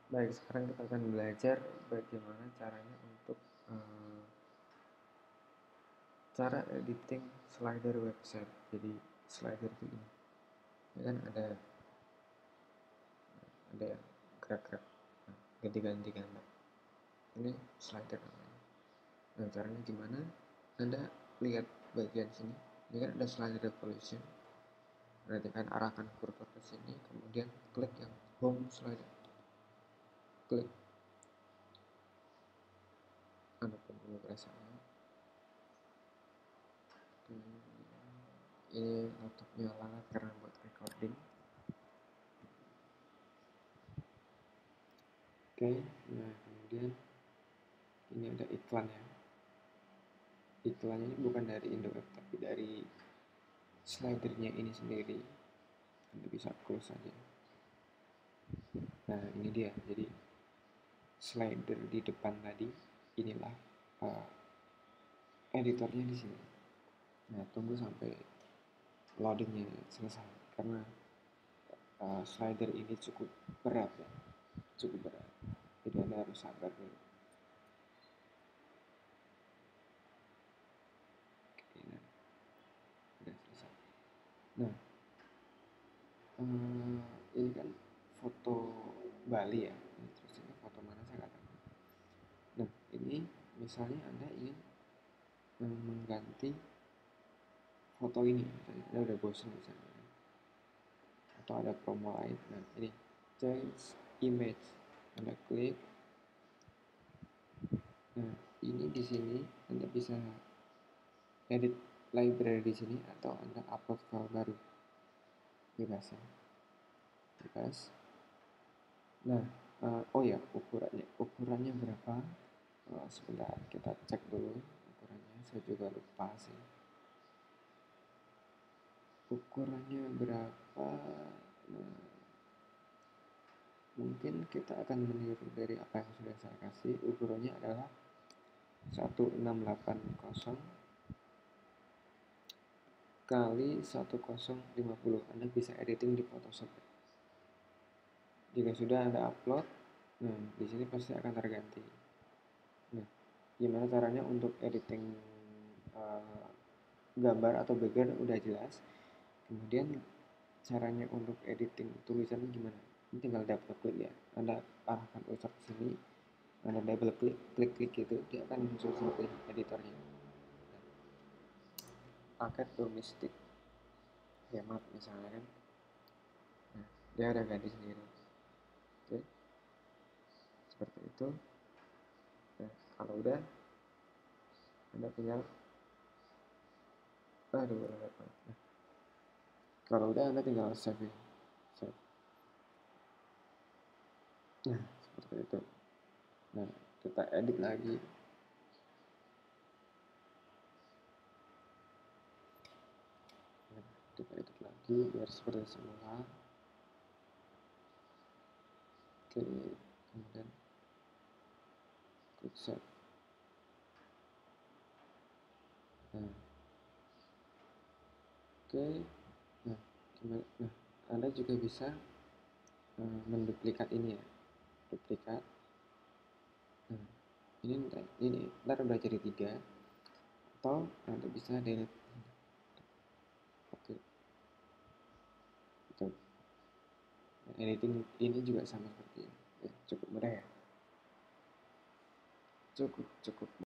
Baik, sekarang kita akan belajar bagaimana caranya untuk cara editing slider website. Jadi slider itu ini, ya kan ada gerak-gerak, ganti-ganti gambar. Ini slider namanya. Nah, caranya gimana? Anda lihat bagian sini, ini kan ada slider position. Berarti kan arahkan kursor ke sini, kemudian klik yang home slider. Klik. Anda pun dulu rasanya. Ini laptopnya nyala karena buat recording. Oke, nah kemudian ini ada iklan ya. Iklannya ini bukan dari Indoweb tapi dari slidernya ini sendiri. Anda bisa close saja. Nah ini dia, jadi slider di depan tadi inilah editornya di sini. Nah tunggu sampai loadingnya selesai karena slider ini cukup berat ya, cukup berat. Jadi Anda harus sabar dulu. Oke, nah sudah selesai. Nah ini kan foto Bali ya. Terus ini foto mana saya nggak tahu. Nah ini misalnya Anda ingin mengganti foto ini, Anda udah bosan misalnya, atau ada promo lain. Nah ini change image, Anda klik. Nah ini di sini Anda bisa edit library di sini atau Anda upload file baru, bebas ya, bebas. Nah oh ya, ukurannya berapa? Sebentar kita cek dulu ukurannya, saya juga lupa sih ukurannya berapa. Nah, mungkin kita akan meniru dari apa yang sudah saya kasih. Ukurannya adalah 1680 kali 1050. Anda bisa editing di Photoshop. Jika sudah Anda upload, nah di sini pasti akan terganti. Nah, gimana caranya untuk editing gambar atau background udah jelas. Kemudian caranya untuk editing tulisannya gimana? Ini tinggal double klik ya. Anda arahkan cursor ke sini, Anda double klik gitu, dia akan muncul seperti editornya. Paket domestik hemat misalnya kan. Nah, dia ada ganti sendiri. Oke. Seperti itu. Nah, kalau udah Anda tinggal nah, kalau udah Anda tinggal save. Nah, seperti itu. Nah, kita edit lagi. Nah, kita edit lagi biar seperti semula. Oke, kemudian klik save. Nah, oke. Nah, gimana? Nah, Anda juga bisa menduplikat ini ya, duplikat. Nah, ini ntar udah jadi 3, atau Anda bisa delete. Oke, itu. Nah, editing ini juga sama seperti ini. Ya, cukup mudah ya, cukup